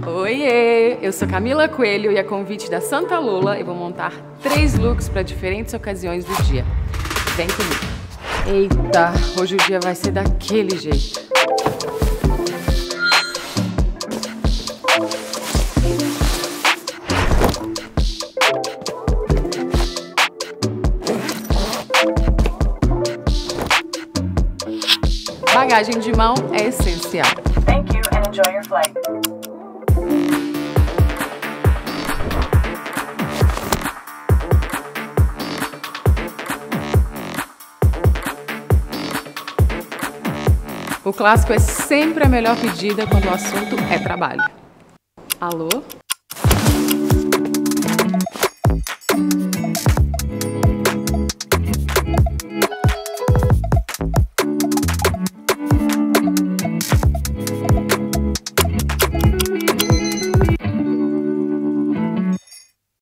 Oiê! Eu sou Camila Coelho e a convite da Santa Lula eu vou montar 3 looks para diferentes ocasiões do dia. Vem comigo! Eita, hoje o dia vai ser daquele jeito. Bagagem de mão é essencial. Thank you and enjoy your flight. O clássico é sempre a melhor pedida quando o assunto é trabalho. Alô?